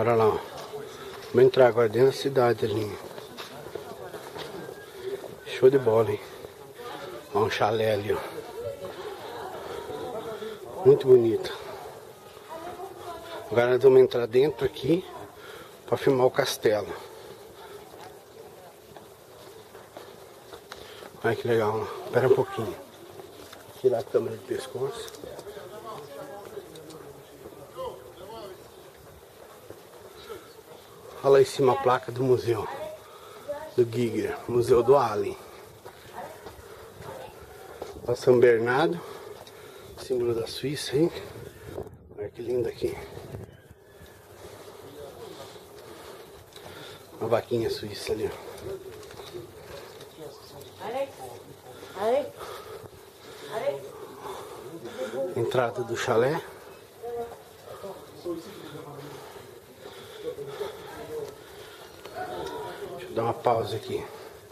Bora lá, ó. Vamos entrar agora dentro da cidade ali. Show de bola, hein? Ó, um chalé ali, ó. Muito bonito. Agora nós vamos entrar dentro aqui para filmar o castelo. Olha que legal, ó. Espera um pouquinho. Tirar a câmera do pescoço. Olha lá em cima a placa do museu do Giger, Museu do Alien. Olha São Bernardo, símbolo da Suíça, hein? Olha que lindo aqui. Uma vaquinha suíça ali, ó. Entrada do chalé. Deixa eu dar uma pausa aqui.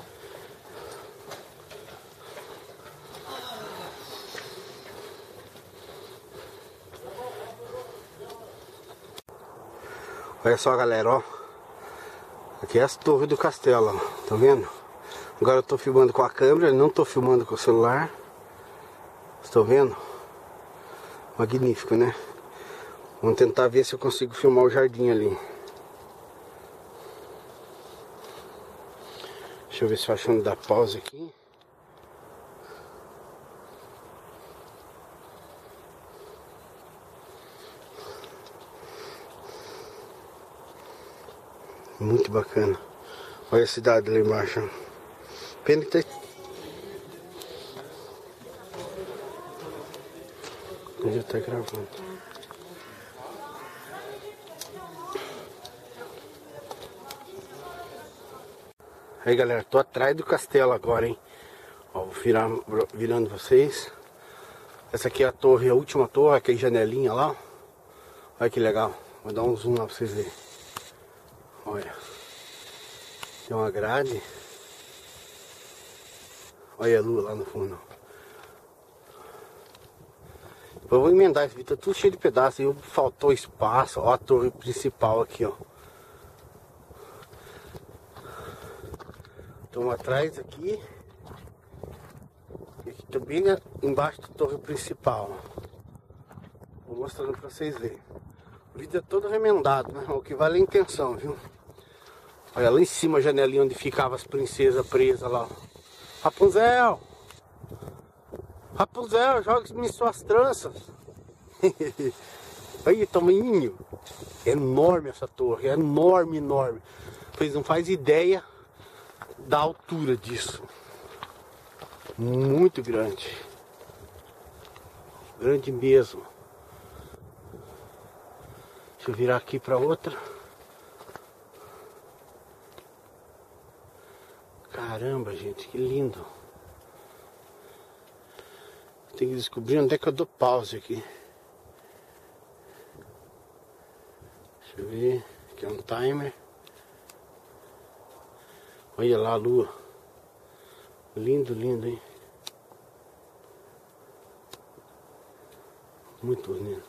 Olha só, galera, ó. Aqui é as torres do castelo, ó. Tá vendo? Agora eu tô filmando com a câmera, não tô filmando com o celular. Estão vendo? Magnífico, né? Vamos tentar ver se eu consigo filmar o jardim ali. Deixa eu ver se eu acho onde dá pausa aqui. Muito bacana. Olha a cidade lá embaixo. Pena que tá... Já tá gravando. Aí, galera, tô atrás do castelo agora, hein. Ó, vou virando vocês. Essa aqui é a torre, a última torre, aquela janelinha lá. Olha que legal. Vou dar um zoom lá pra vocês verem. Olha. Tem uma grade. Olha a lua lá no fundo. Eu vou emendar esse vídeo, tá tudo cheio de pedaços. E faltou espaço. Ó a torre principal aqui, ó. Estamos atrás aqui. E aqui também embaixo da torre principal. Vou mostrando pra vocês verem. O vídeo é todo remendado, né? O que vale é a intenção, viu? Olha lá em cima a janelinha onde ficavam as princesas presas lá. Rapunzel! Rapunzel, jogue-me suas tranças. Olha o tamanho. É enorme essa torre, é enorme, enorme. Vocês não fazem ideia da altura disso. Muito grande. Grande mesmo. Deixa eu virar aqui para outra. Caramba, gente, que lindo. Tem que descobrir onde é que eu dou pause aqui. Deixa eu ver. Aqui é um timer. Olha lá a lua. Lindo, lindo, hein? Muito lindo.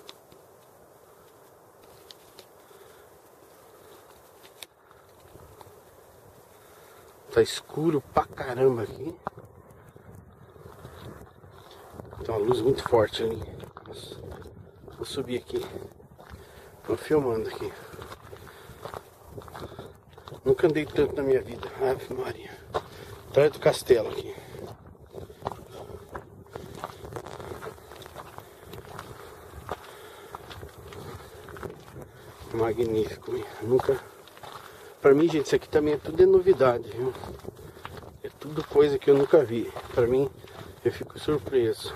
Tá escuro pra caramba aqui. Tem uma luz muito forte ali. Nossa. Vou subir aqui. Tô filmando aqui. Nunca andei tanto na minha vida. Ave Maria. Atrás do castelo aqui. Magnífico, hein? Nunca... Pra mim, gente, isso aqui também é tudo novidade, viu? É tudo coisa que eu nunca vi. Pra mim, eu fico surpreso.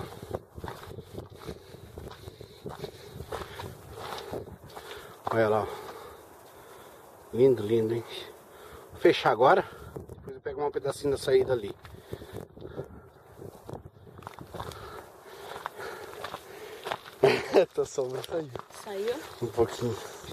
Olha lá. Lindo, lindo, hein? Vou fechar agora. Depois eu pego um pedacinho da saída ali. Essa sombra saiu. Saiu? Um pouquinho.